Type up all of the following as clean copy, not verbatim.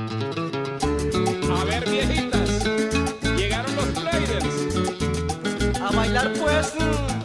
A ver, viejitas, llegaron los players. A bailar pues.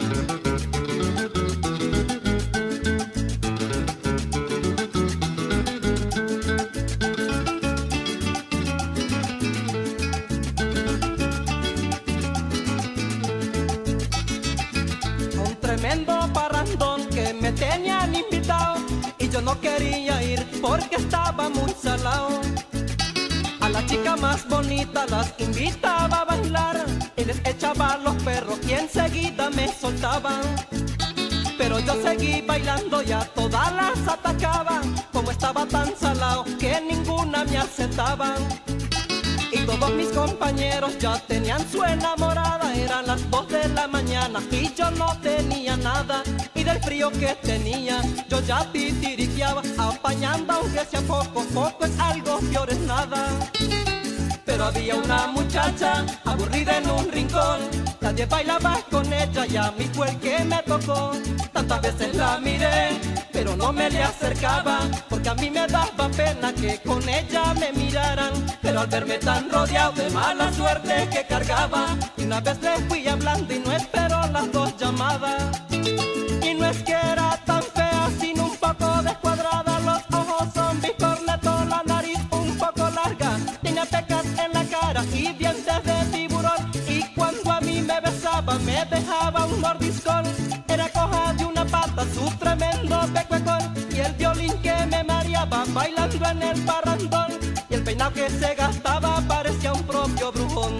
Un tremendo parrandón que me tenían invitado y yo no quería ir porque estaba muy salado. A la chica más bonita las invitaba a bailar y les echaba los perros y enseguida me soltaban. Pero yo seguí bailando y a todas las atacaba, como estaba tan salado que ninguna me aceptaba. Y todos mis compañeros ya tenían su enamorada, eran las 2 de la mañana y yo no tenía nada. Y del frío que tenía yo ya titiriteaba, apañando aunque sea poco, poco es algo, peor es nada. Pero había una muchacha aburrida en un rincón, nadie bailaba con ella y a mí fue el que me tocó. Tantas veces la miré, pero no me le acercaba, porque a mí me daba pena que con ella me miraran. Pero al verme tan rodeado de mala suerte que cargaba, y una vez le fui hablando y no esperó las 2 llamadas. Y no es que era tan fea, sino un poco descuadrada, los ojos son bicornetos, la nariz un poco larga, tenía pecas en la cara y dientes de tiburón. Y cuando a mí me besaba me dejaba un mordiscón, era coja de una pata su tremendo pecuecón. Y el violín que me mareaba bailando en el parrandón, y el peinado que se gastaba parecía un propio brujón.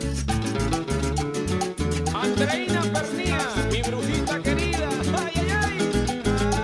Andreina Pernía, mi brujita querida. ¡Ay, ay, ay!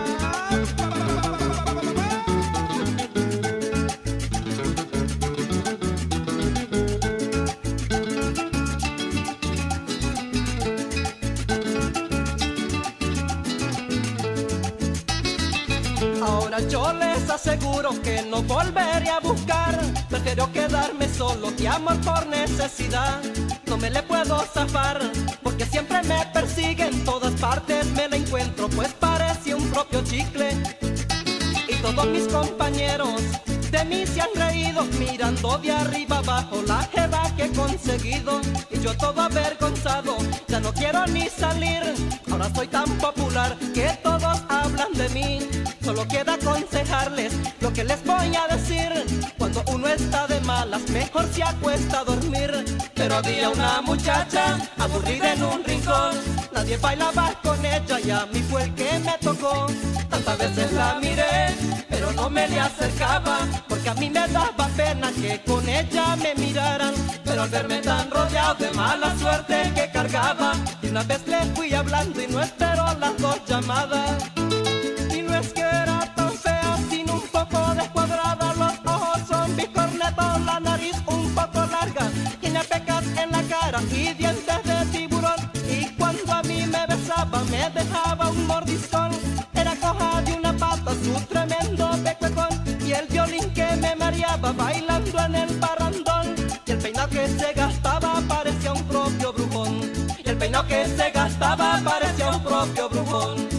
Ahora yo les aseguro que no volveré a buscar, prefiero quedarme solo que amor por necesidad. No me le puedo zafar, porque siempre me persigue, en todas partes me la encuentro, pues parece un propio chicle. Y todos mis compañeros de mí se han reído, mirando de arriba abajo la jeva que he conseguido. Y yo todo avergonzado, ya no quiero ni salir, ahora soy tan popular que todos hablan de mí. Solo queda aconsejarles lo que les voy a decir: cuando uno está de malas, mejor se acuesta a dormir. Pero había una muchacha aburrida en un rincón, nadie bailaba con ella y a mí fue el que me tocó. Tantas veces la miré, pero no me le acercaba, porque a mí me daba pena que con ella me miraran. Pero al verme tan rodeado de mala suerte que cargaba, y una vez le fui hablando y no esperó las 2 llamadas. Y no es que era tan fea, sino un poco descuadrada, los ojos son bicornetos, la nariz un poco larga, tiene pecas en la cara y dientes de tiburón. Y cuando a mí me besaba me dejaba un mordiscón, era coja de una pata su tremendo pecuecón. Y el violín que me mareaba bailando en el parrandón, y el peinado que se gastaba parecía un propio brujón. Y el peinado que se gastaba parecía un propio brujón.